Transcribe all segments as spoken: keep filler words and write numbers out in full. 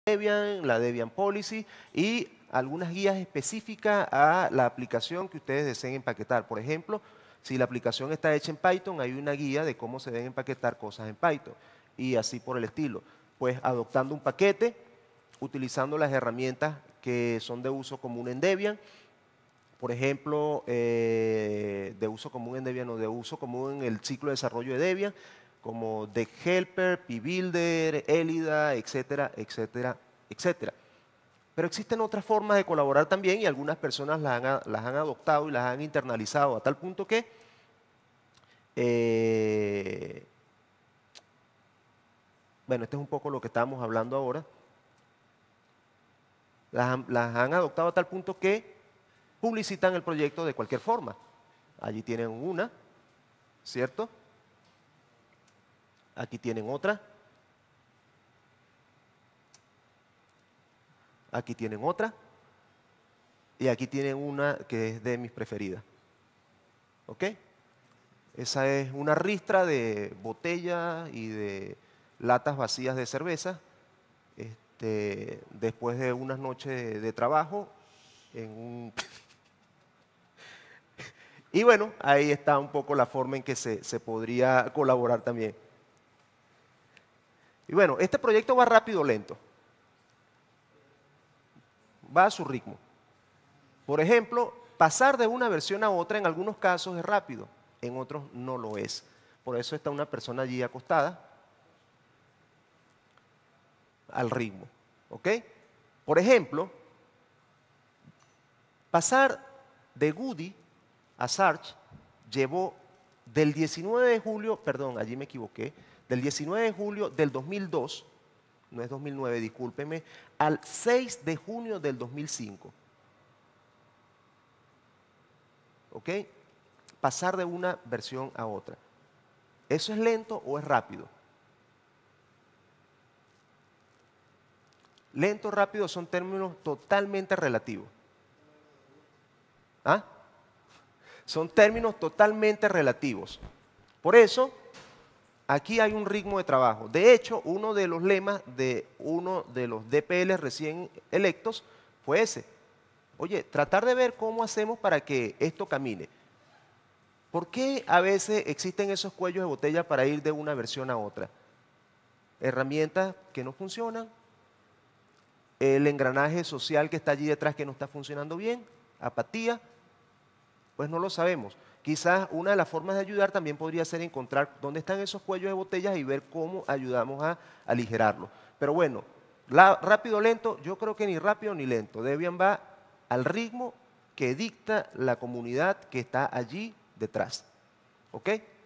Debian, la Debian Policy y algunas guías específicas a la aplicación que ustedes deseen empaquetar. Por ejemplo, si la aplicación está hecha en Python, hay una guía de cómo se deben empaquetar cosas en Python y así por el estilo. Pues adoptando un paquete, utilizando las herramientas que son de uso común en Debian. Por ejemplo, eh, de uso común en Debian o de uso común en el ciclo de desarrollo de Debian, como DeckHelper, PBuilder, Elida, etcétera, etcétera, etcétera. Pero existen otras formas de colaborar también y algunas personas las han, las han adoptado y las han internalizado a tal punto que eh, bueno, este es un poco lo que estábamos hablando ahora. Las han, las han adoptado a tal punto que publicitan el proyecto de cualquier forma. Allí tienen una, ¿cierto? Aquí tienen otra. Aquí tienen otra. Y aquí tienen una que es de mis preferidas. ¿Ok? Esa es una ristra de botellas y de latas vacías de cerveza. Este, después de unas noches de trabajo en un... Y bueno, ahí está un poco la forma en que se, se podría colaborar también. Y bueno, este proyecto va rápido o lento. Va a su ritmo. Por ejemplo, pasar de una versión a otra en algunos casos es rápido, en otros no lo es. Por eso está una persona allí acostada al ritmo. ¿Ok? Por ejemplo, pasar de Goody a Sarge llevó del diecinueve de julio, perdón, allí me equivoqué, del diecinueve de julio del dos mil dos, no es dos mil nueve, discúlpeme, al seis de junio del dos mil cinco. ¿Ok? Pasar de una versión a otra. ¿Eso es lento o es rápido? Lento o rápido son términos totalmente relativos. ¿Ah? Son términos totalmente relativos. Por eso, aquí hay un ritmo de trabajo. De hecho, uno de los lemas de uno de los D P L recién electos fue ese. Oye, tratar de ver cómo hacemos para que esto camine. ¿Por qué a veces existen esos cuellos de botella para ir de una versión a otra? Herramientas que no funcionan, el engranaje social que está allí detrás que no está funcionando bien, apatía, pues no lo sabemos. Quizás una de las formas de ayudar también podría ser encontrar dónde están esos cuellos de botellas y ver cómo ayudamos a aligerarlos. Pero bueno, la, rápido o lento, yo creo que ni rápido ni lento. Debian va al ritmo que dicta la comunidad que está allí detrás. ¿Ok?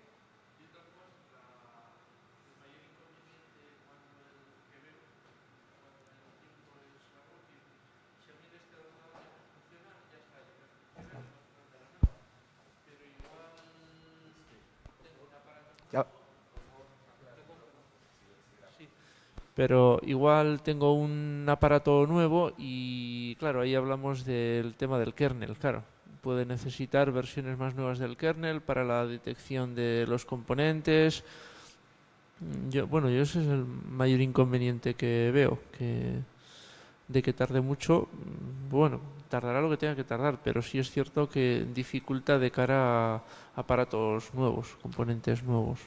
Ya. Pero igual tengo un aparato nuevo y claro, ahí hablamos del tema del kernel, claro. Puede necesitar versiones más nuevas del kernel para la detección de los componentes. Yo, bueno, yo ese es el mayor inconveniente que veo, que de que tarde mucho, bueno, tardará lo que tenga que tardar, pero sí es cierto que dificulta de cara a aparatos nuevos, componentes nuevos.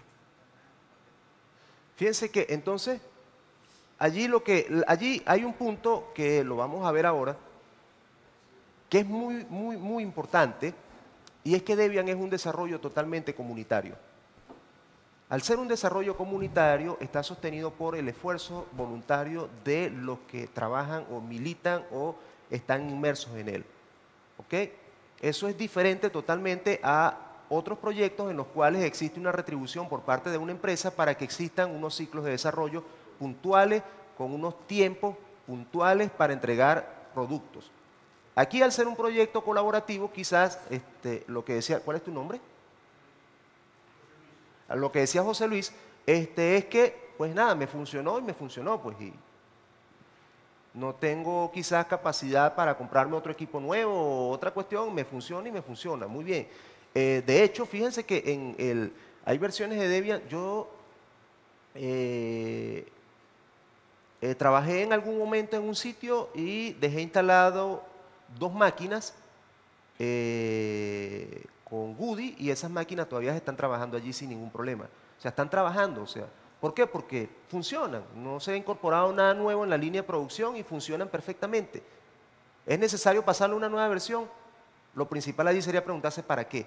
Fíjense que entonces, allí, lo que, allí hay un punto que lo vamos a ver ahora, que es muy, muy, muy importante, y es que Debian es un desarrollo totalmente comunitario. Al ser un desarrollo comunitario, está sostenido por el esfuerzo voluntario de los que trabajan o militan o están inmersos en él. ¿Ok? Eso es diferente totalmente a otros proyectos en los cuales existe una retribución por parte de una empresa para que existan unos ciclos de desarrollo puntuales, con unos tiempos puntuales para entregar productos. Aquí, al ser un proyecto colaborativo, quizás este, lo que decía, ¿cuál es tu nombre? Lo que decía José Luis, este, es que, pues nada, me funcionó y me funcionó, pues, y no tengo quizás capacidad para comprarme otro equipo nuevo o otra cuestión, me funciona y me funciona, muy bien. Eh, de hecho, fíjense que en el, hay versiones de Debian, yo, eh, Eh, trabajé en algún momento en un sitio y dejé instalado dos máquinas eh, con Goody y esas máquinas todavía están trabajando allí sin ningún problema. O sea, están trabajando, o sea, ¿por qué? Porque funcionan, no se ha incorporado nada nuevo en la línea de producción y funcionan perfectamente. ¿Es necesario pasarle una nueva versión? Lo principal allí sería preguntarse ¿para qué?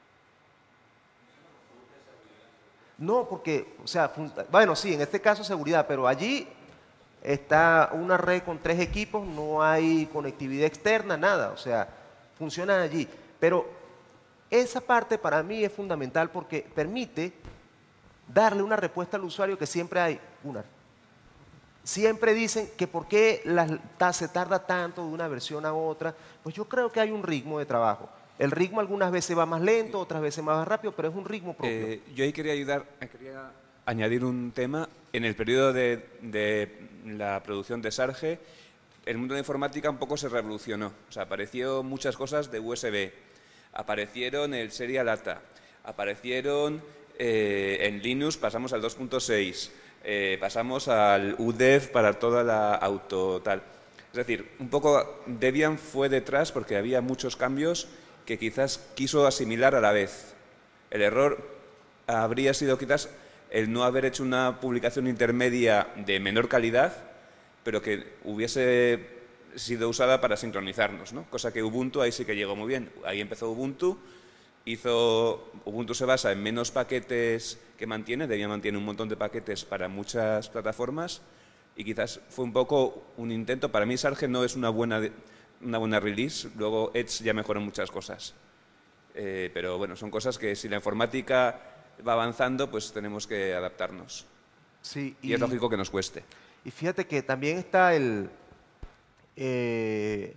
No, porque, o sea, bueno, sí, en este caso seguridad, pero allí está una red con tres equipos, no hay conectividad externa, nada, o sea, funcionan allí. Pero esa parte para mí es fundamental porque permite darle una respuesta al usuario que siempre hay una. Siempre dicen que por qué la, se tarda tanto de una versión a otra. Pues yo creo que hay un ritmo de trabajo. El ritmo algunas veces va más lento, otras veces más rápido, pero es un ritmo propio. Eh, yo ahí quería ayudar, quería añadir un tema. En el periodo de, de la producción de Sarge, el mundo de la informática un poco se revolucionó. O sea, apareció muchas cosas de U S B, aparecieron el Serial A T A, aparecieron eh, en Linux, pasamos al dos punto seis, eh, pasamos al U D E V para toda la auto tal. Es decir, un poco Debian fue detrás porque había muchos cambios que quizás quiso asimilar a la vez. El error habría sido quizás el no haber hecho una publicación intermedia de menor calidad, pero que hubiese sido usada para sincronizarnos, ¿no? Cosa que Ubuntu ahí sí que llegó muy bien. Ahí empezó Ubuntu, hizo, Ubuntu se basa en menos paquetes que mantiene, Debian mantiene un montón de paquetes para muchas plataformas y quizás fue un poco un intento. Para mí Sarge no es una buena, una buena release, luego Edge ya mejoró muchas cosas. Eh, pero bueno, son cosas que si la informática va avanzando, pues tenemos que adaptarnos. Sí, y, y es lógico que nos cueste. Y fíjate que también está el, eh,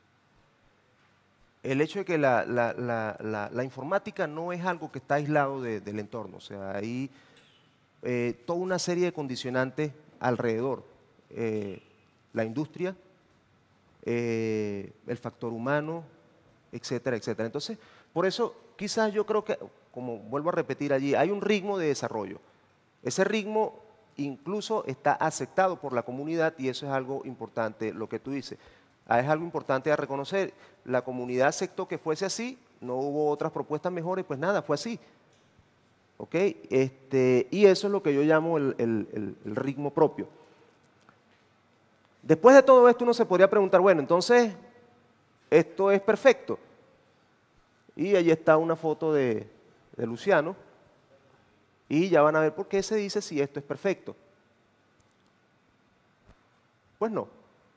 el hecho de que la, la, la, la, la informática no es algo que está aislado de, del entorno. O sea, hay eh, toda una serie de condicionantes alrededor. Eh, la industria, eh, el factor humano, etcétera, etcétera. Entonces, por eso quizás yo creo que, como vuelvo a repetir allí, hay un ritmo de desarrollo. Ese ritmo incluso está aceptado por la comunidad y eso es algo importante, lo que tú dices. Ah, es algo importante a reconocer. La comunidad aceptó que fuese así, no hubo otras propuestas mejores, pues nada, fue así. ¿Ok? Este, y eso es lo que yo llamo el, el, el, el ritmo propio. Después de todo esto uno se podría preguntar, bueno, entonces, ¿esto es perfecto? Y allí está una foto de, de Luciano. Y ya van a ver por qué se dice si esto es perfecto. Pues no.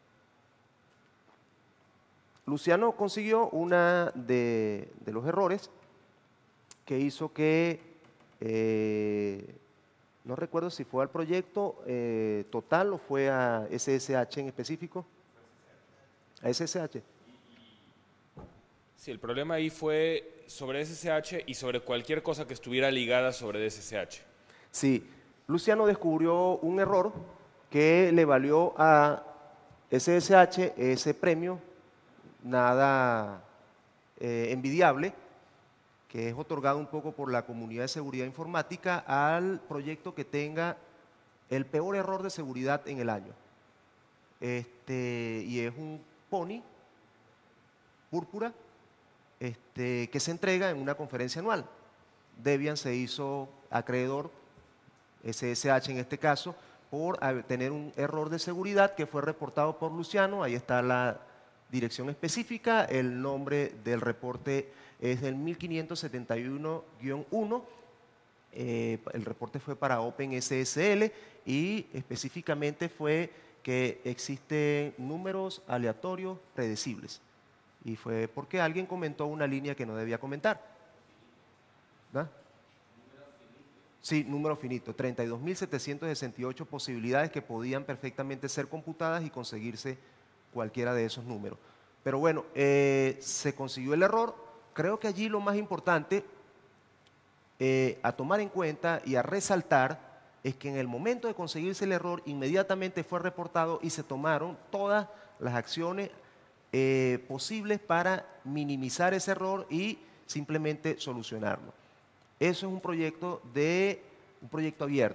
Luciano consiguió una de, de los errores que hizo que, eh, no recuerdo si fue al proyecto eh, total o fue a S S H en específico. A S S H. Sí, el problema ahí fue sobre S S H y sobre cualquier cosa que estuviera ligada sobre S S H. Sí, Luciano descubrió un error que le valió a S S H ese premio, nada eh, envidiable, que es otorgado un poco por la comunidad de seguridad informática al proyecto que tenga el peor error de seguridad en el año. Este, y es un Pony púrpura este, que se entrega en una conferencia anual. Debian se hizo acreedor, S S H en este caso, por tener un error de seguridad que fue reportado por Luciano. Ahí está la dirección específica, el nombre del reporte es del mil quinientos setenta y uno guión uno, eh, el reporte fue para OpenSSL y específicamente fue que existen números aleatorios predecibles. Y fue porque alguien comentó una línea que no debía comentar. ¿verdad? Sí, número finito, treinta y dos mil setecientos sesenta y ocho posibilidades que podían perfectamente ser computadas y conseguirse cualquiera de esos números. Pero bueno, eh, se consiguió el error. Creo que allí lo más importante eh, a tomar en cuenta y a resaltar es que en el momento de conseguirse el error inmediatamente fue reportado y se tomaron todas las acciones eh, posibles para minimizar ese error y simplemente solucionarlo. Eso es un proyecto, de, un proyecto abierto.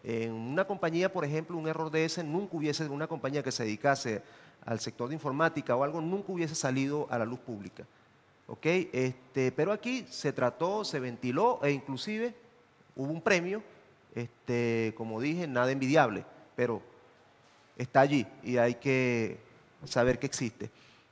En una compañía, por ejemplo, un error de ese nunca hubiese, una compañía que se dedicase al sector de informática o algo, nunca hubiese salido a la luz pública. ¿Ok? Este, pero aquí se trató, se ventiló e inclusive hubo un premio, este, como dije, nada envidiable, pero está allí y hay que saber que existe.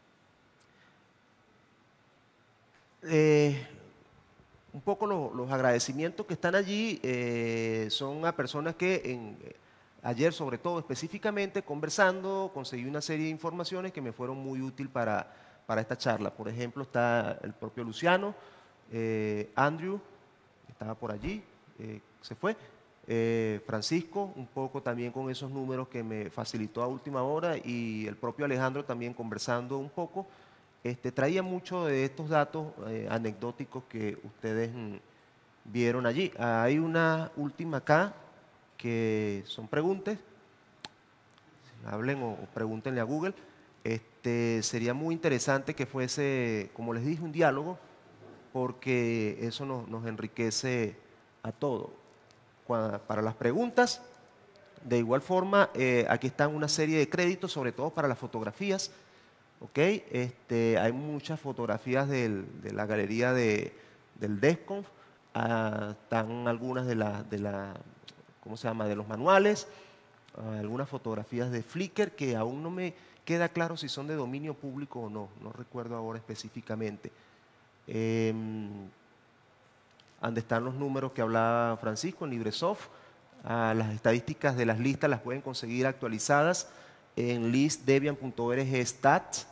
Eh, un poco lo, los agradecimientos que están allí eh, son a personas que en, eh, ayer sobre todo específicamente conversando conseguí una serie de informaciones que me fueron muy útil para, para esta charla. Por ejemplo está el propio Luciano, eh, Andrew, estaba por allí, eh, se fue, eh, Francisco, un poco también con esos números que me facilitó a última hora y el propio Alejandro también conversando un poco. Este, traía mucho de estos datos eh, anecdóticos que ustedes mm, vieron allí. Hay una última acá que son preguntas. Hablen o, o pregúntenle a Google. Este, sería muy interesante que fuese, como les dije, un diálogo, porque eso nos, nos enriquece a todos. Para las preguntas, de igual forma, eh, aquí están una serie de créditos, sobre todo para las fotografías. ¿Ok? Este, hay muchas fotografías del, de la galería de, del DESCONF, ah, están algunas de la, de la, ¿cómo se llama?, de los manuales, ah, algunas fotografías de Flickr que aún no me queda claro si son de dominio público o no, no recuerdo ahora específicamente. Eh, donde están los números que hablaba Francisco en LibreSoft, ah, las estadísticas de las listas las pueden conseguir actualizadas en listdebian punto org stats.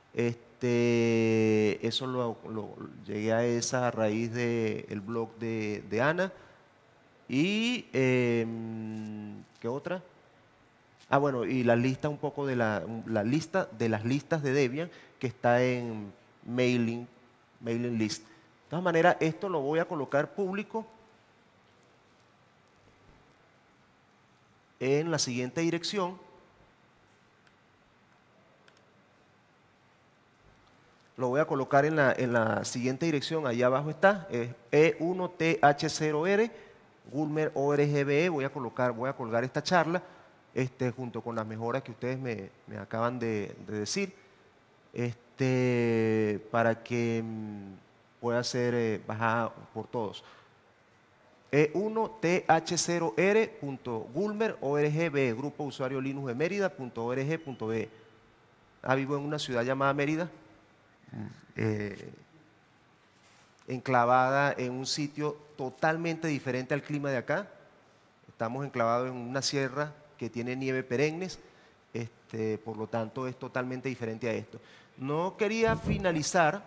Este, eso lo, lo, llegué a esa a raíz del blog de, de Ana. Y, eh, ¿qué otra? Ah, bueno, y la lista un poco de la, la lista de las listas de Debian que está en mailing, mailing list. De todas maneras, esto lo voy a colocar público en la siguiente dirección. Lo voy a colocar en la, en la siguiente dirección, ahí abajo está, es E uno T H cero R, Gulmer orgbe, voy a colocar, voy a colgar esta charla, este, junto con las mejoras que ustedes me, me acaban de, de decir, este, para que mm, pueda ser eh, bajada por todos. E uno T H cero R punto Gulmer orgbe, Grupo Usuario Linux de Mérida punto org punto be. Ah, vivo en una ciudad llamada Mérida. Eh, enclavada en un sitio totalmente diferente al clima de acá. Estamos enclavados en una sierra que tiene nieve perennes, este, por lo tanto es totalmente diferente a esto. No quería finalizar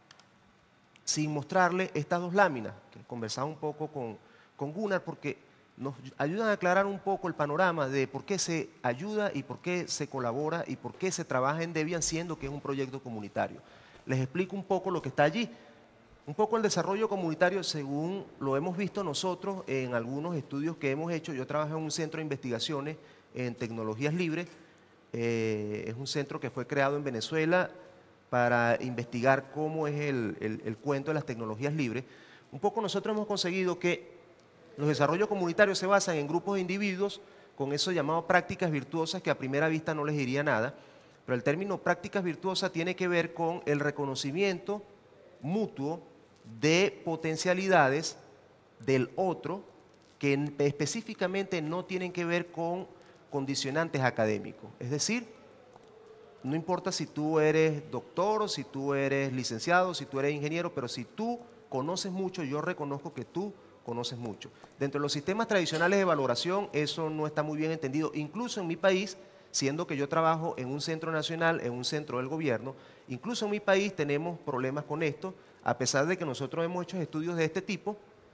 sin mostrarle estas dos láminas, que conversaba un poco con, con Gunnar, porque nos ayudan a aclarar un poco el panorama de por qué se ayuda y por qué se colabora y por qué se trabaja en Debian siendo que es un proyecto comunitario. Les explico un poco lo que está allí. Un poco el desarrollo comunitario, según lo hemos visto nosotros en algunos estudios que hemos hecho. Yo trabajo en un centro de investigaciones en tecnologías libres. Eh, es un centro que fue creado en Venezuela para investigar cómo es el, el, el cuento de las tecnologías libres. Un poco nosotros hemos conseguido que los desarrollos comunitarios se basan en grupos de individuos con eso llamado prácticas virtuosas, que a primera vista no les diría nada. Pero el término prácticas virtuosas tiene que ver con el reconocimiento mutuo de potencialidades del otro que específicamente no tienen que ver con condicionantes académicos. Es decir, no importa si tú eres doctor o si tú eres licenciado, si tú eres ingeniero, pero si tú conoces mucho, yo reconozco que tú conoces mucho. Dentro de los sistemas tradicionales de valoración eso no está muy bien entendido. Incluso en mi país, siendo que yo trabajo en un centro nacional, en un centro del gobierno, incluso en mi país tenemos problemas con esto, a pesar de que nosotros hemos hecho estudios de este tipo.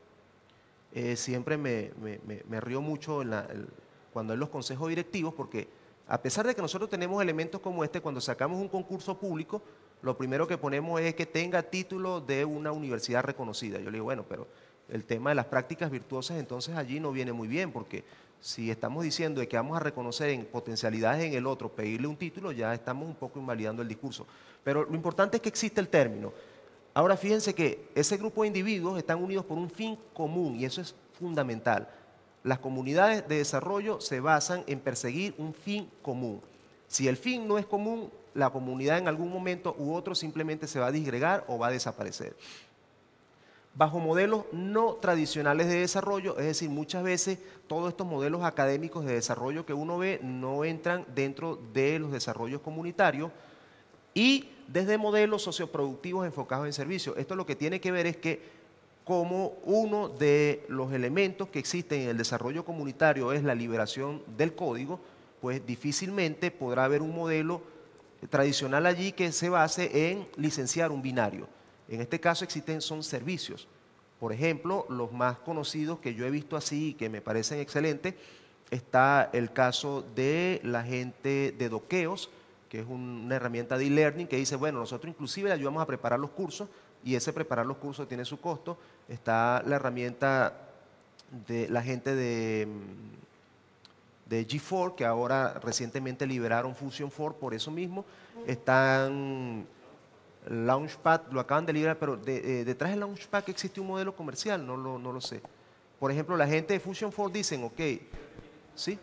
Eh, siempre me, me, me, me río mucho en la, el, cuando hay los consejos directivos, porque a pesar de que nosotros tenemos elementos como este, cuando sacamos un concurso público, lo primero que ponemos es que tenga título de una universidad reconocida. Yo le digo, bueno, pero el tema de las prácticas virtuosas entonces allí no viene muy bien, porque si estamos diciendo de que vamos a reconocer en potencialidades en el otro, pedirle un título, ya estamos un poco invalidando el discurso. Pero lo importante es que existe el término. Ahora fíjense que ese grupo de individuos están unidos por un fin común y eso es fundamental. Las comunidades de desarrollo se basan en perseguir un fin común. Si el fin no es común, la comunidad en algún momento u otro simplemente se va a disgregar o va a desaparecer. Bajo modelos no tradicionales de desarrollo, es decir, muchas veces todos estos modelos académicos de desarrollo que uno ve no entran dentro de los desarrollos comunitarios, y desde modelos socioproductivos enfocados en servicios. Esto lo que tiene que ver es que como uno de los elementos que existen en el desarrollo comunitario es la liberación del código, pues difícilmente podrá haber un modelo tradicional allí que se base en licenciar un binario. En este caso existen son servicios. Por ejemplo, los más conocidos que yo he visto así y que me parecen excelentes, está el caso de la gente de doqueos, que es un- una herramienta de e-learning que dice, bueno, nosotros inclusive le ayudamos a preparar los cursos y ese preparar los cursos tiene su costo. Está la herramienta de la gente de, mm, de G cuatro, que ahora recientemente liberaron Fusion cuatro por eso mismo. Están Launchpad, lo acaban de liberar, pero de- eh, detrás del Launchpad existe un modelo comercial, no lo, no lo sé. Por ejemplo, la gente de Fusion cuatro dicen, ok, ¿sí?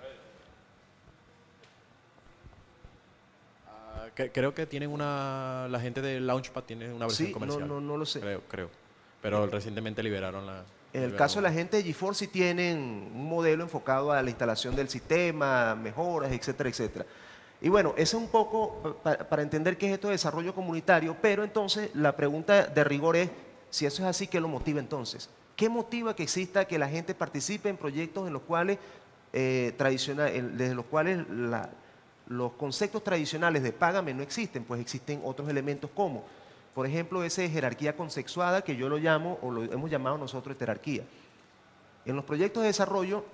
Ah, que- creo que tienen una, la gente de Launchpad tiene una versión Sí, no, comercial. no, no lo sé. Creo, creo. Pero recientemente liberaron la... En el liberaron- caso de la gente de G cuatro sí tienen un modelo enfocado a la instalación del sistema, mejoras, etcétera, etcétera. Y bueno, eso es un poco pa- para entender qué es esto de desarrollo comunitario, pero entonces la pregunta de rigor es, si eso es así, ¿qué lo motiva entonces? ¿Qué motiva que exista que la gente participe en proyectos en los cuales, eh, tradicional, en- desde los cuales la- los conceptos tradicionales de págame no existen? Pues existen otros elementos como, por ejemplo, esa jerarquía consensuada que yo lo llamo, o lo hemos llamado nosotros jerarquía. En los proyectos de desarrollo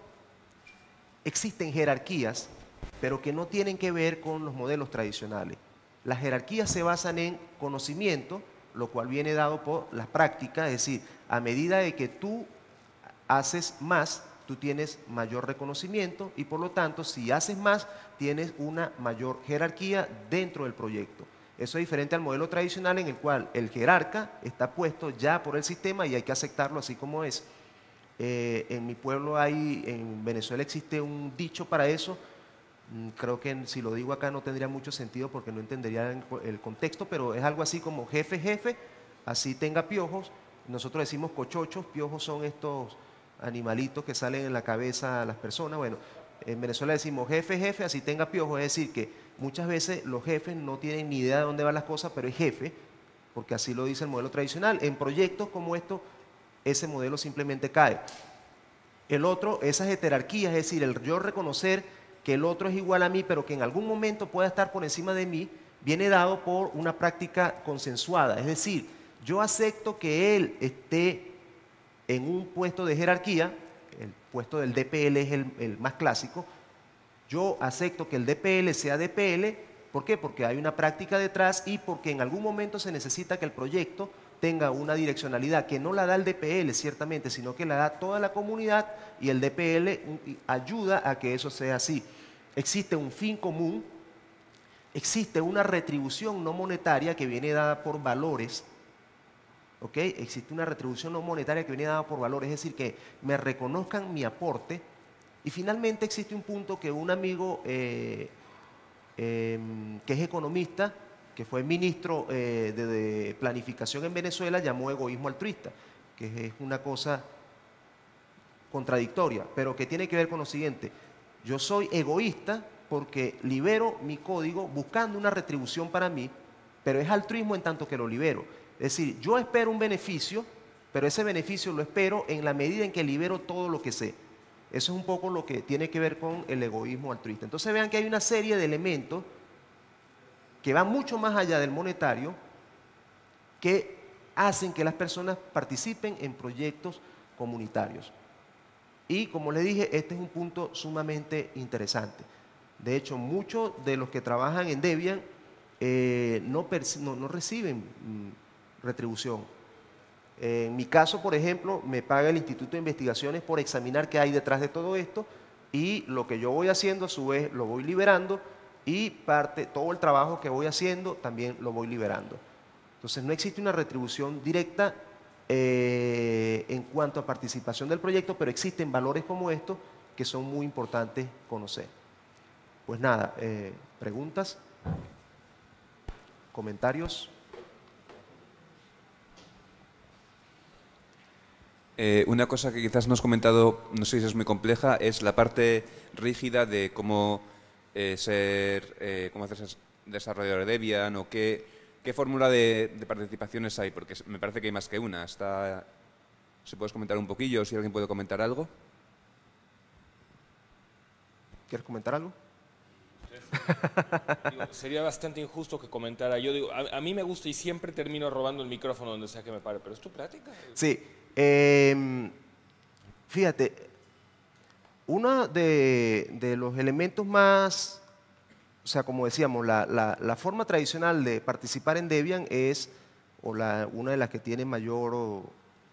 existen jerarquías, pero que no tienen que ver con los modelos tradicionales. Las jerarquías se basan en conocimiento, lo cual viene dado por las prácticas, es decir, a medida de que tú haces más, tú tienes mayor reconocimiento y por lo tanto, si haces más, tienes una mayor jerarquía dentro del proyecto. Eso es diferente al modelo tradicional en el cual el jerarca está puesto ya por el sistema y hay que aceptarlo así como es. Eh, en mi pueblo hay, en Venezuela existe un dicho para eso. Mm, Creo que si lo digo acá no tendría mucho sentido porque no entendería el, el contexto, pero es algo así como jefe, jefe, así tenga piojos. Nosotros decimos cochochos, piojos son estos animalitos que salen en la cabeza a las personas. Bueno, en Venezuela decimos jefe, jefe, así tenga piojos, es decir que muchas veces los jefes no tienen ni idea de dónde van las cosas, pero es jefe, porque así lo dice el modelo tradicional. En proyectos como estos, ese modelo simplemente cae. El otro, esas jerarquías, es decir, el yo reconocer que el otro es igual a mí, pero que en algún momento pueda estar por encima de mí, viene dado por una práctica consensuada. Es decir, yo acepto que él esté en un puesto de jerarquía, el puesto del D P L es el, el más clásico. Yo acepto que el D P L sea D P L, ¿por qué? Porque hay una práctica detrás y porque en algún momento se necesita que el proyecto tenga una direccionalidad que no la da el D P L ciertamente, sino que la da toda la comunidad y el D P L ayuda a que eso sea así. Existe un fin común, existe una retribución no monetaria que viene dada por valores, ¿ok? Existe una retribución no monetaria que viene dada por valores, es decir, que me reconozcan mi aporte. Y finalmente existe un punto que un amigo eh, eh, que es economista, que fue ministro eh, de, de planificación en Venezuela, llamó egoísmo altruista, que es una cosa contradictoria, pero que tiene que ver con lo siguiente. Yo soy egoísta porque libero mi código buscando una retribución para mí, pero es altruismo en tanto que lo libero. Es decir, yo espero un beneficio, pero ese beneficio lo espero en la medida en que libero todo lo que sé. Eso es un poco lo que tiene que ver con el egoísmo altruista. Entonces vean que hay una serie de elementos que van mucho más allá del monetario, que hacen que las personas participen en proyectos comunitarios. Y como les dije, este es un punto sumamente interesante. De hecho, muchos de los que trabajan en Debian eh, no, no, no reciben mm, retribución. Eh, en mi caso, por ejemplo, me paga el Instituto de Investigaciones por examinar qué hay detrás de todo esto y lo que yo voy haciendo a su vez lo voy liberando y parte, todo el trabajo que voy haciendo también lo voy liberando. Entonces no existe una retribución directa eh, en cuanto a participación del proyecto, pero existen valores como estos que son muy importantes conocer. Pues nada, eh, preguntas, comentarios. Eh, una cosa que quizás no has comentado, no sé si es muy compleja, es la parte rígida de cómo eh, ser, eh, cómo hacerse desarrollador de Debian o qué, qué fórmula de, de participaciones hay, porque me parece que hay más que una. Está, ¿se puedes comentar un poquillo, si alguien puede comentar algo? ¿Quieres comentar algo? Digo, sería bastante injusto que comentara. Yo digo, a, a mí me gusta y siempre termino robando el micrófono donde sea que me pare, pero es tu práctica. Sí. Eh, fíjate, uno de, de los elementos más, o sea, como decíamos, la, la, la forma tradicional de participar en Debian es, o la, una de las que tiene mayor o,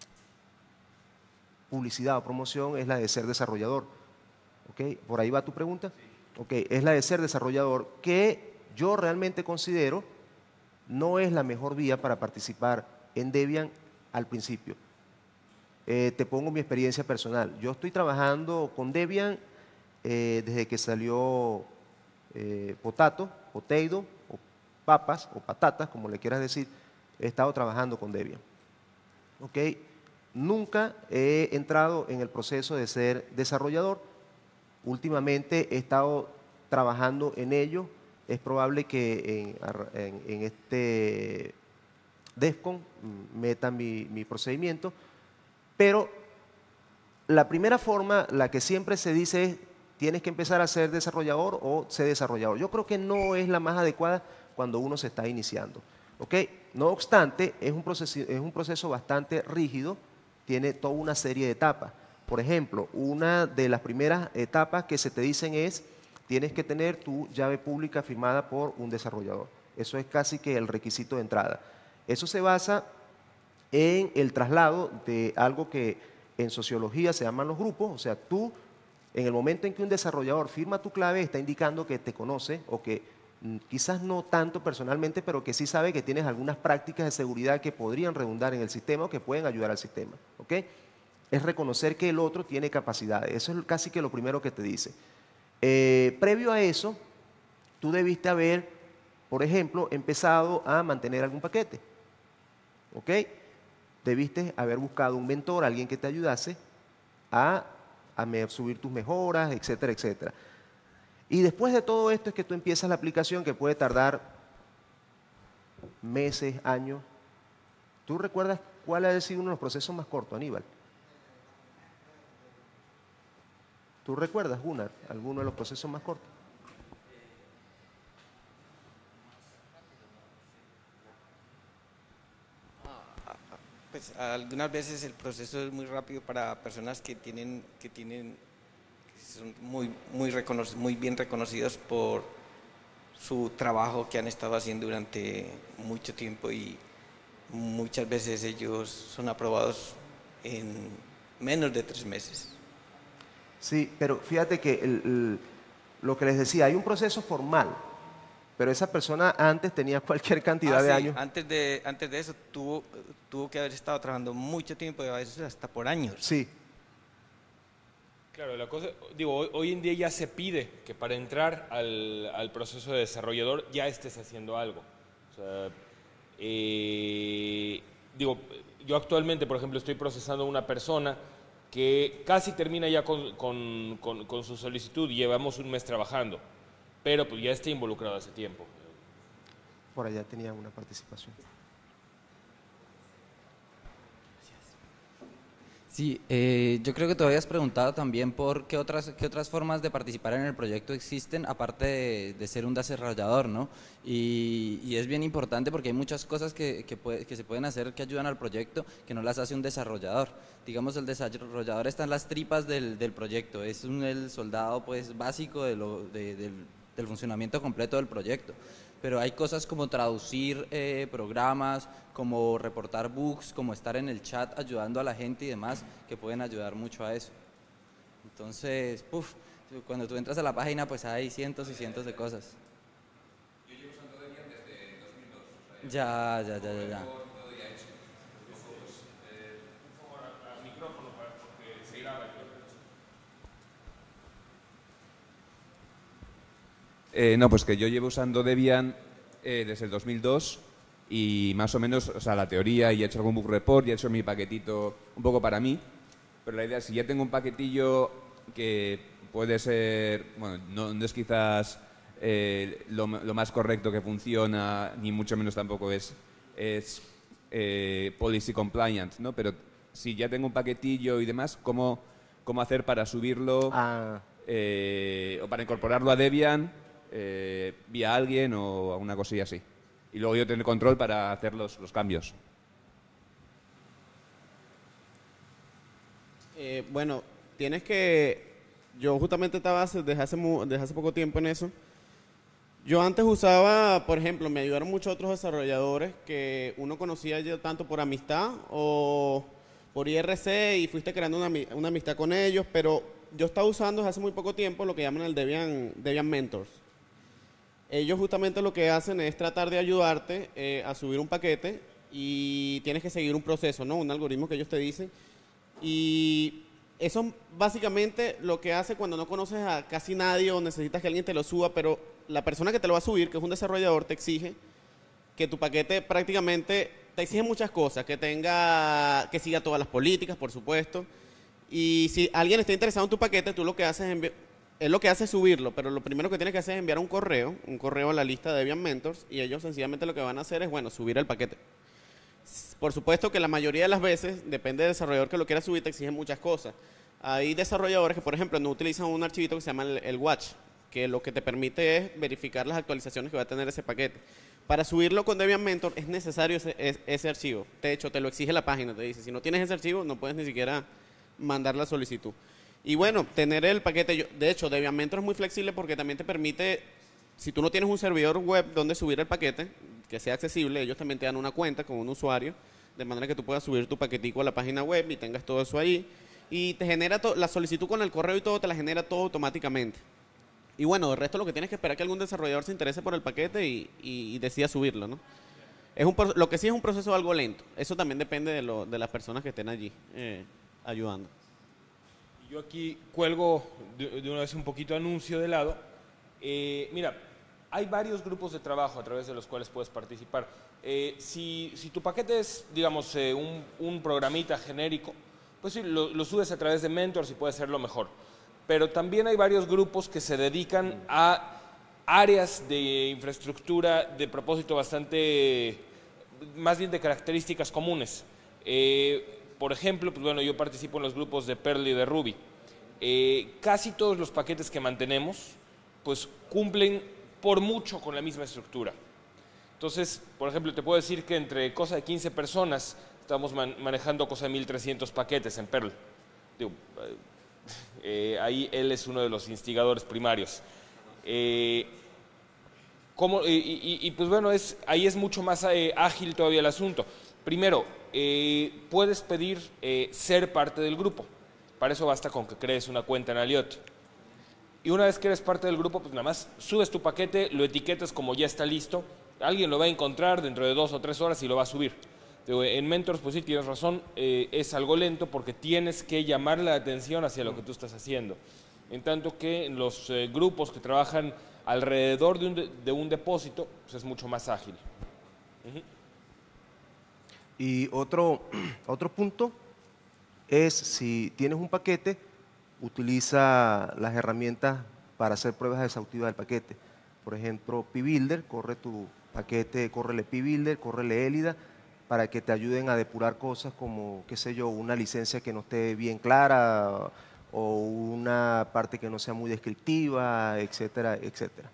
publicidad o promoción, es la de ser desarrollador. ¿Okay? ¿Por ahí va tu pregunta? Okay. Es la de ser desarrollador, que yo realmente considero no es la mejor vía para participar en Debian al principio. Eh, te pongo mi experiencia personal. Yo estoy trabajando con Debian eh, desde que salió eh, Potato, Potato, o papas, o patatas, como le quieras decir. He estado trabajando con Debian. ¿Okay? Nunca he entrado en el proceso de ser desarrollador. Últimamente he estado trabajando en ello. Es probable que en, en, en este DEFCON meta mi, mi procedimiento. Pero la primera forma, la que siempre se dice es, tienes que empezar a ser desarrollador o ser desarrollador. Yo creo que no es la más adecuada cuando uno se está iniciando. ¿Okay? No obstante, es un proceso, es un proceso bastante rígido, tiene toda una serie de etapas. Por ejemplo, una de las primeras etapas que se te dicen es, tienes que tener tu llave pública firmada por un desarrollador. Eso es casi que el requisito de entrada. Eso se basa en el traslado de algo que en sociología se llaman los grupos. O sea, tú, en el momento en que un desarrollador firma tu clave, está indicando que te conoce o que mm, quizás no tanto personalmente, pero que sí sabe que tienes algunas prácticas de seguridad que podrían redundar en el sistema o que pueden ayudar al sistema. ¿Okay? Es reconocer que el otro tiene capacidades. Eso es casi que lo primero que te dice. Eh, previo a eso, tú debiste haber, por ejemplo, empezado a mantener algún paquete. ¿Ok? Debiste haber buscado un mentor, alguien que te ayudase a, a subir tus mejoras, etcétera, etcétera. Y después de todo esto es que tú empiezas la aplicación, que puede tardar meses, años. ¿Tú recuerdas cuál ha sido uno de los procesos más cortos, Aníbal? ¿Tú recuerdas, Gunnar, alguno de los procesos más cortos? Pues algunas veces el proceso es muy rápido para personas que tienen, que tienen, que son muy, muy, muy bien reconocidos por su trabajo que han estado haciendo durante mucho tiempo, y muchas veces ellos son aprobados en menos de tres meses. Sí, pero fíjate que el, el, lo que les decía, hay un proceso formal, pero esa persona antes tenía cualquier cantidad ah, de sí, años. Antes de, antes de eso tuvo, tuvo que haber estado trabajando mucho tiempo, y a veces hasta por años. Sí. Claro, la cosa, digo, hoy, hoy en día ya se pide que para entrar al, al proceso de desarrollador ya estés haciendo algo. O sea, eh, digo, yo actualmente, por ejemplo, estoy procesando a una persona que casi termina ya con, con, con, con su solicitud, llevamos un mes trabajando, pero pues ya está involucrado hace tiempo. Por allá tenía una participación. Sí, eh, yo creo que tú habías preguntado también por qué otras, qué otras formas de participar en el proyecto existen, aparte de, de ser un desarrollador, ¿no? Y, y es bien importante porque hay muchas cosas que, que, puede, que se pueden hacer que ayudan al proyecto que no las hace un desarrollador. Digamos, el desarrollador está en las tripas del, del proyecto, es un, el soldado pues básico de lo, de, del, del funcionamiento completo del proyecto. Pero hay cosas como traducir eh, programas, como reportar bugs, como estar en el chat ayudando a la gente y demás, que pueden ayudar mucho a eso. Entonces, puff, cuando tú entras a la página, pues hay cientos y cientos de cosas. Yo llevo usando Debian desde dos mil dos. Ya, ya, ya, ya, ya. Eh, no, pues que yo llevo usando Debian eh, desde el dos mil dos y más o menos, o sea, la teoría, y he hecho algún bug report y he hecho mi paquetito un poco para mí, pero la idea es, si ya tengo un paquetillo que puede ser, bueno, no, no es quizás eh, lo, lo más correcto que funciona, ni mucho menos tampoco es, es eh, policy compliant, ¿no? Pero si ya tengo un paquetillo y demás, ¿cómo, cómo hacer para subirlo Ah, eh, o para incorporarlo a Debian eh, vía alguien o a una cosilla así? Y luego yo tener control para hacer los, los cambios. Eh, bueno, tienes que... Yo justamente estaba hace- desde hace, mu- desde hace poco tiempo en eso. Yo antes usaba, por ejemplo, me ayudaron muchos otros desarrolladores que uno conocía ya tanto por amistad o por I R C y fuiste creando una, ami- una amistad con ellos, pero yo estaba usando desde hace muy poco tiempo lo que llaman el Debian, Debian Mentors. Ellos justamente lo que hacen es tratar de ayudarte eh, a subir un paquete y tienes que seguir un proceso, ¿no? Un algoritmo que ellos te dicen. Y eso es básicamente lo que hace cuando no conoces a casi nadie o necesitas que alguien te lo suba, pero la persona que te lo va a subir, que es un desarrollador, te exige que tu paquete prácticamente te exige muchas cosas, que tenga, que siga todas las políticas, por supuesto. Y si alguien está interesado en tu paquete, tú lo que haces es envi- él lo que hace es subirlo, pero lo primero que tienes que hacer es enviar un correo, un correo a la lista de Debian Mentors, y ellos sencillamente lo que van a hacer es, bueno, subir el paquete. Por supuesto que la mayoría de las veces, depende del desarrollador que lo quiera subir, te exigen muchas cosas. Hay desarrolladores que, por ejemplo, no utilizan un archivito que se llama el, el watch, que lo que te permite es verificar las actualizaciones que va a tener ese paquete. Para subirlo con Debian Mentor es necesario ese, es- ese archivo. De hecho, te lo exige la página, te dice, si no tienes ese archivo, no puedes ni siquiera mandar la solicitud. Y bueno, tener el paquete, yo- de hecho, Debian Mentor es muy flexible porque también te permite, si tú no tienes un servidor web donde subir el paquete, que sea accesible, ellos también te dan una cuenta con un usuario, de manera que tú puedas subir tu paquetico a la página web y tengas todo eso ahí. Y te genera to- la solicitud con el correo y todo, te la genera todo automáticamente. Y bueno, el resto lo que tienes que esperar es que algún desarrollador se interese por el paquete y, y- y decida subirlo, ¿no? Es un, pro- lo que sí es un proceso algo lento. Eso también depende de, lo- de las personas que estén allí eh, ayudando. Yo aquí cuelgo de, de una vez un poquito anuncio de lado. Eh, mira, hay varios grupos de trabajo a través de los cuales puedes participar. Eh, si, si tu paquete es, digamos, eh, un, un programita genérico, pues sí, lo, lo subes a través de Mentors y puede ser lo mejor. Pero también hay varios grupos que se dedican a áreas de infraestructura de propósito bastante, más bien de características comunes. Eh, por ejemplo, pues bueno, yo participo en los grupos de Perl y de Ruby. Eh, casi todos los paquetes que mantenemos, pues cumplen por mucho con la misma estructura. Entonces, por ejemplo, te puedo decir que entre cosa de quince personas estamos man- manejando cosa de mil trescientos paquetes en Perl. Digo, eh, eh, ahí él es uno de los instigadores primarios. Eh, ¿cómo? Y, y- y, pues bueno, es, ahí es mucho más eh, ágil todavía el asunto. Primero, eh, puedes pedir eh, ser parte del grupo. Para eso basta con que crees una cuenta en Aliot. Y una vez que eres parte del grupo, pues nada más subes tu paquete, lo etiquetas como ya está listo. Alguien lo va a encontrar dentro de dos o tres horas y lo va a subir. Digo, en Mentors, pues sí, tienes razón, eh, es algo lento porque tienes que llamar la atención hacia lo que tú estás haciendo. En tanto que en los eh, grupos que trabajan alrededor de un, de, de un depósito, pues es mucho más ágil. Ujú. Y otro, otro punto es, si tienes un paquete, utiliza las herramientas para hacer pruebas exhaustivas del paquete. Por ejemplo, pbuilder, corre tu paquete, córrele pbuilder, córrele Elida, para que te ayuden a depurar cosas como, qué sé yo, una licencia que no esté bien clara o una parte que no sea muy descriptiva, etcétera, etcétera.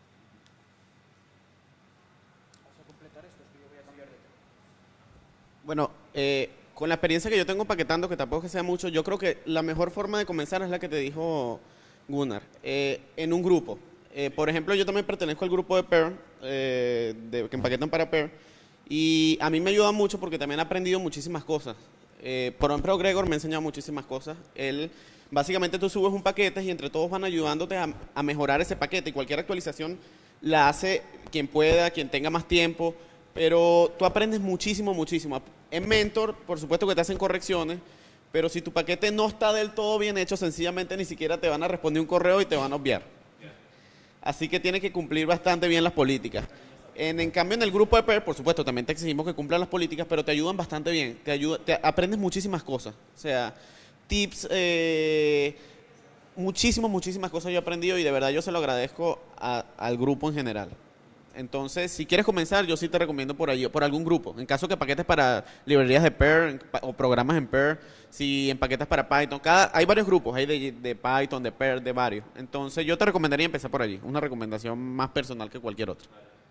Bueno, eh, con la experiencia que yo tengo paquetando, que tampoco es que sea mucho, yo creo que la mejor forma de comenzar es la que te dijo Gunnar, eh, en un grupo. Eh, por ejemplo, yo también pertenezco al grupo de Perl, eh, de, que empaquetan para Perl, y a mí me ayuda mucho porque también he aprendido muchísimas cosas. Eh, por ejemplo, Gregor me ha enseñado muchísimas cosas. Él, básicamente tú subes un paquete y entre todos van ayudándote a, a mejorar ese paquete, y cualquier actualización la hace quien pueda, quien tenga más tiempo, pero tú aprendes muchísimo, muchísimo. En Mentor, por supuesto que te hacen correcciones, pero si tu paquete no está del todo bien hecho, sencillamente ni siquiera te van a responder un correo y te van a obviar. Así que tiene que cumplir bastante bien las políticas. En, en cambio, en el grupo de Pair, por supuesto, también te exigimos que cumplan las políticas, pero te ayudan bastante bien. Te ayuda, te aprendes muchísimas cosas. O sea, tips, eh, muchísimas, muchísimas cosas yo he aprendido y de verdad yo se lo agradezco a, al grupo en general. Entonces, si quieres comenzar, yo sí te recomiendo por allí, por algún grupo. En caso que paquetes para librerías de Pair o programas en Pair, si empaquetas para Python, cada, hay varios grupos, hay de, de Python, de Pair, de varios. Entonces, yo te recomendaría empezar por allí. Una recomendación más personal que cualquier otra.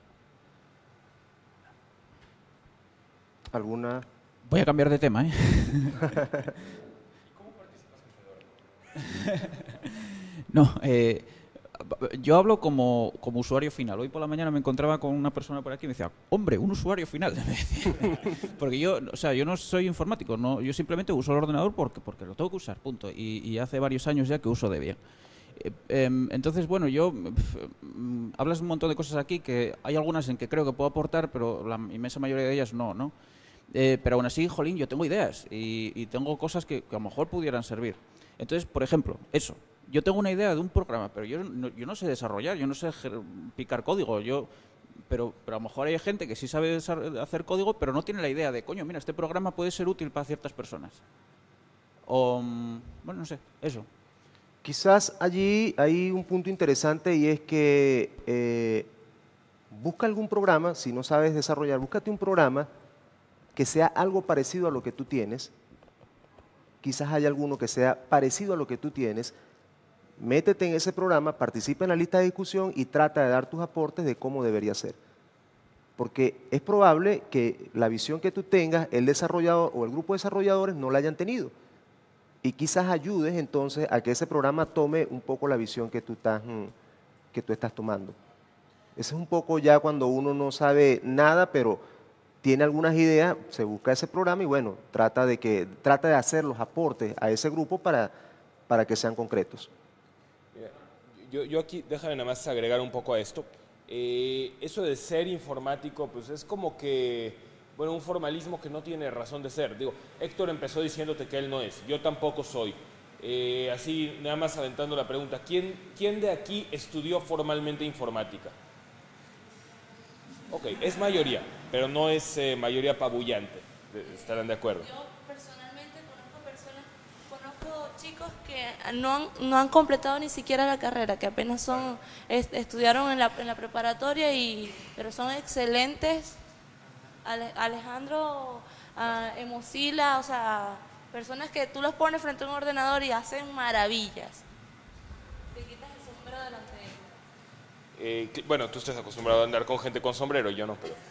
¿Alguna? Voy a cambiar de tema, ¿eh? No, eh, yo hablo como, como usuario final. Hoy por la mañana me encontraba con una persona por aquí y me decía, hombre, un usuario final. Porque yo, o sea, yo no soy informático, no, yo simplemente uso el ordenador porque, porque lo tengo que usar, punto. Y, y hace varios años ya que uso Debian. Eh, eh, entonces, bueno, yo pf, hablas un montón de cosas aquí que hay algunas en que creo que puedo aportar, pero la inmensa mayoría de ellas no, ¿no? Eh, pero aún así, jolín, yo tengo ideas y, y tengo cosas que, que a lo mejor pudieran servir. Entonces, por ejemplo, eso. Yo tengo una idea de un programa, pero yo no, yo no sé desarrollar, yo no sé picar código. Yo, pero, pero a lo mejor hay gente que sí sabe hacer código, pero no tiene la idea de, coño, mira, este programa puede ser útil para ciertas personas. O, bueno, no sé, eso. Quizás allí hay un punto interesante y es que eh, busca algún programa, si no sabes desarrollar, búscate un programa que sea algo parecido a lo que tú tienes. Quizás haya alguno que sea parecido a lo que tú tienes. Métete en ese programa, participa en la lista de discusión y trata de dar tus aportes de cómo debería ser. Porque es probable que la visión que tú tengas, el desarrollador o el grupo de desarrolladores no la hayan tenido. Y quizás ayudes entonces a que ese programa tome un poco la visión que tú estás, que tú estás tomando. Ese es un poco ya cuando uno no sabe nada, pero tiene algunas ideas, se busca ese programa y bueno, trata de, que, trata de hacer los aportes a ese grupo para, para que sean concretos. Mira, yo, yo aquí, déjame nada más agregar un poco a esto. Eh, eso de ser informático, pues es como que, bueno, un formalismo que no tiene razón de ser. Digo, Héctor empezó diciéndote que él no es, yo tampoco soy. Eh, así, nada más aventando la pregunta, ¿quién, ¿quién de aquí estudió formalmente informática? Ok, es mayoría, pero no es eh, mayoría apabullante, ¿estarán de acuerdo? Yo personalmente conozco personas, conozco chicos que no han, no han completado ni siquiera la carrera, que apenas son, est, estudiaron en la, en la preparatoria, y, pero son excelentes. Ale, Alejandro, uh, en Mozilla, o sea, personas que tú los pones frente a un ordenador y hacen maravillas. Te quitas el sombrero delante de ellos. Eh, bueno, tú estás acostumbrado a andar con gente con sombrero, yo no, pero...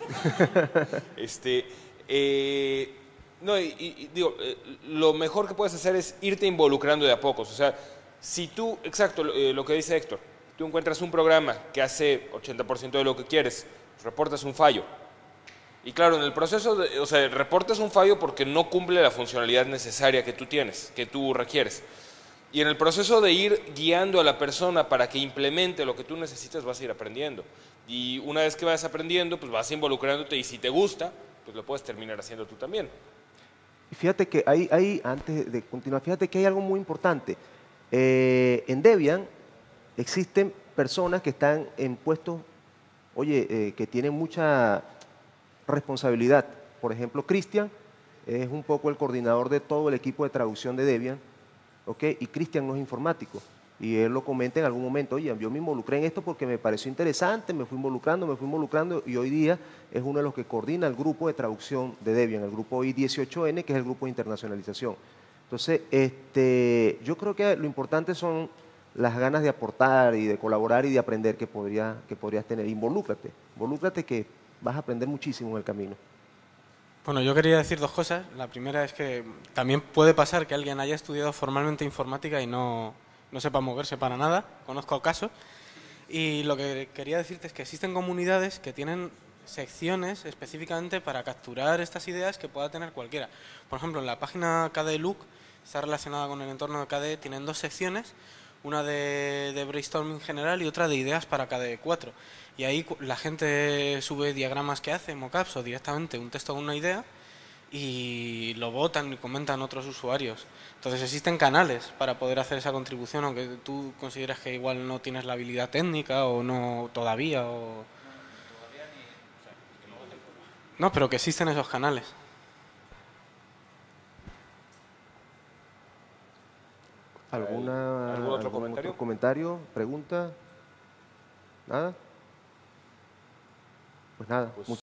este, eh, no, y, y digo, eh, lo mejor que puedes hacer es irte involucrando de a pocos. O sea, si tú, exacto, lo, eh, lo que dice Héctor, tú encuentras un programa que hace ochenta por ciento de lo que quieres, reportas un fallo. Y claro, en el proceso, de, o sea, reportas un fallo porque no cumple la funcionalidad necesaria que tú tienes, que tú requieres. Y en el proceso de ir guiando a la persona para que implemente lo que tú necesitas, vas a ir aprendiendo. Y una vez que vas aprendiendo, pues vas involucrándote, y si te gusta, pues lo puedes terminar haciendo tú también. Y fíjate que hay, hay, antes de continuar, fíjate que hay algo muy importante. Eh, en Debian existen personas que están en puestos, oye, eh, que tienen mucha responsabilidad. Por ejemplo, Cristian es un poco el coordinador de todo el equipo de traducción de Debian. ¿Okay? Y Cristian no es informático, y él lo comenta en algún momento, oye, yo me involucré en esto porque me pareció interesante, me fui involucrando, me fui involucrando, y hoy día es uno de los que coordina el grupo de traducción de Debian, el grupo I dieciocho N, que es el grupo de internacionalización. Entonces, este, yo creo que lo importante son las ganas de aportar y de colaborar y de aprender que, podría, que podrías tener. Involúcrate, involúcrate que vas a aprender muchísimo en el camino. Bueno, yo quería decir dos cosas. La primera es que también puede pasar que alguien haya estudiado formalmente informática y no, no sepa moverse para nada. Conozco casos. Y lo que quería decirte es que existen comunidades que tienen secciones específicamente para capturar estas ideas que pueda tener cualquiera. Por ejemplo, en la página K D E Look, está relacionada con el entorno de K D E, tienen dos secciones, una de, de brainstorming general y otra de ideas para K D E cuatro. Y ahí la gente sube diagramas que hace, mockups o directamente un texto con una idea, y lo votan y comentan otros usuarios. Entonces existen canales para poder hacer esa contribución, aunque tú consideres que igual no tienes la habilidad técnica o no todavía. O... No, pero que existen esos canales. ¿Alguna, ¿Algún otro algún comentario? otro comentario? ¿Pregunta? ¿Nada? Pues nada. Pues